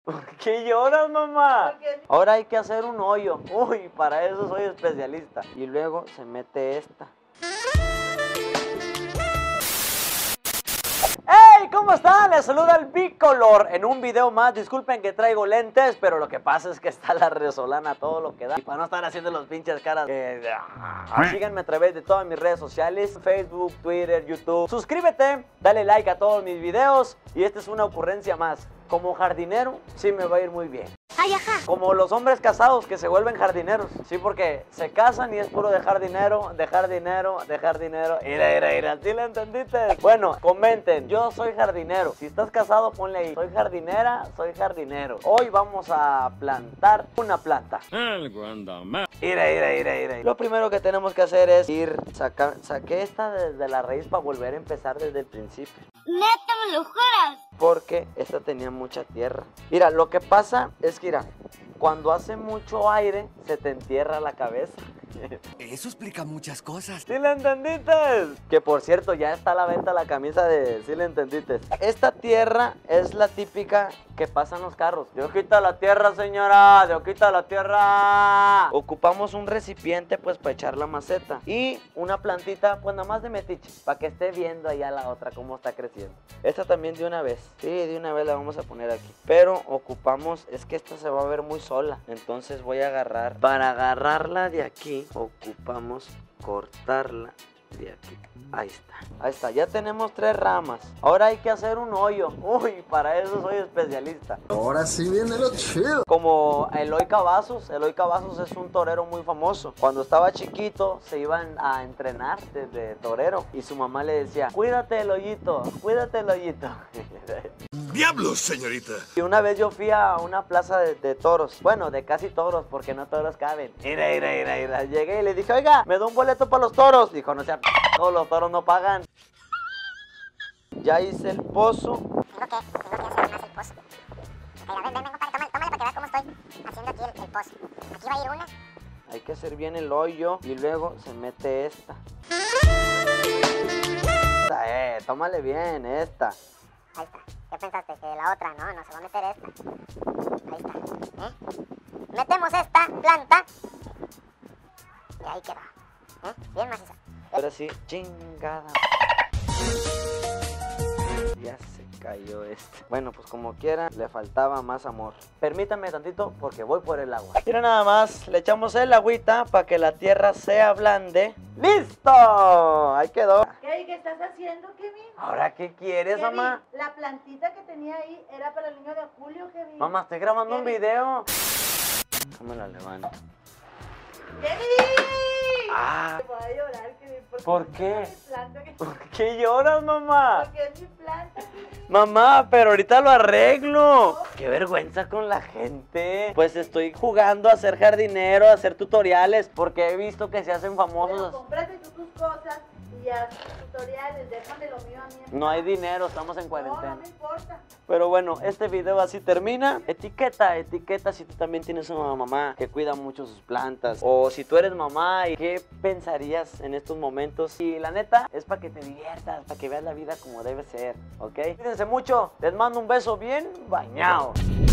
¿Por qué lloras, mamá? Ahora hay que hacer un hoyo. Uy, para eso soy especialista. Y luego se mete esta. ¡Hey! ¿Cómo están? Les saluda el Bicolor en un video más. Disculpen que traigo lentes, pero lo que pasa es que está la resolana todo lo que da. Y para no estar haciendo los pinches caras síganme a través de todas mis redes sociales: Facebook, Twitter, YouTube. Suscríbete, dale like a todos mis videos. Y esta es una ocurrencia más. Como jardinero, sí me va a ir muy bien. Ay, ajá. Como los hombres casados que se vuelven jardineros. Sí, porque se casan y es puro dejar dinero, dejar dinero, dejar dinero. Mira, ¿sí le entendiste? Bueno, comenten, yo soy jardinero. Si estás casado, ponle ahí: soy jardinera, soy jardinero. Hoy vamos a plantar una planta. Mira. Lo primero que tenemos que hacer es saqué esta desde la raíz para volver a empezar desde el principio. ¿Neta me lo juras? Porque esta tenía mucha tierra. Mira, lo que pasa es que, mira, cuando hace mucho aire, se te entierra la cabeza. Eso explica muchas cosas. ¿Sí le entendiste? Que por cierto, ya está a la venta la camisa de ¿sí le entendiste? Esta tierra es la típica que pasan los carros. Dios quita la tierra, señora. Dios quita la tierra. Ocupamos un recipiente pues para echar la maceta. Y una plantita pues nada más de metiche, para que esté viendo allá la otra cómo está creciendo. Esta también de una vez. Sí, de una vez la vamos a poner aquí. Pero ocupamos, es que esta se va a ver muy sola. Entonces voy a agarrar. Para agarrarla de aquí, ocupamos cortarla de aquí. Ahí está, ya tenemos 3 ramas. Ahora hay que hacer un hoyo. Uy, para eso soy especialista. Ahora sí viene lo chido. Como Eloy Cavazos es un torero muy famoso. Cuando estaba chiquito se iban a entrenar de torero y su mamá le decía: cuídate el hoyito, cuídate el hoyito. ¡Diablos, señorita! Y una vez yo fui a una plaza de toros. Bueno, de casi toros, porque no toros caben. Mira. Llegué y le dije: oiga, ¿me da un boleto para los toros? Dijo: no sea, todos los toros no pagan. Ya hice el pozo. Tengo que hacer más el pozo. Ok, ven, compadre, tómale para que veas cómo estoy haciendo aquí el pozo. Aquí va a ir una. Hay que hacer bien el hoyo y luego se mete esta. Tómale bien esta. Ahí está. ¿Qué pensaste? Que la otra, no se va a meter esta. Ahí está. Metemos esta planta. Y ahí queda. Bien maciza. Ahora sí, chingada. Ya se cayó este. Bueno, pues como quiera, le faltaba más amor. Permítame tantito porque voy por el agua. Mira nada más, le echamos el agüita para que la tierra se ablande. ¡Listo! Ahí quedó. ¿Qué estás haciendo, Kevin? ¿Ahora qué quieres, Kevin, mamá? la plantita que tenía ahí era para el niño de Julio, Kevin. Mamá, estoy grabando un Kevin. video. ¿Cómo la levanto? ¡Kevin! Ah. Voy a llorar, Kevin. ¿Por qué? Es mi planta, Kevin. ¿Por qué lloras, mamá? Porque es mi planta, Kevin. Mamá, pero ahorita lo arreglo. Qué vergüenza con la gente. Pues estoy jugando a ser jardinero, a hacer tutoriales, porque he visto que se hacen Pero famosos. cómprate tú tus cosas y haz tutoriales. Déjame lo mío a mí. No hay dinero, estamos en No cuarentena. me importa. Pero bueno, este video así termina. Etiqueta si tú también tienes una mamá que cuida mucho sus plantas. O si tú eres mamá, ¿y qué pensarías en estos momentos? Y la neta, es para que te diviertas, para que veas la vida como debe ser, ¿ok? Cuídense mucho, les mando un beso bien bañado.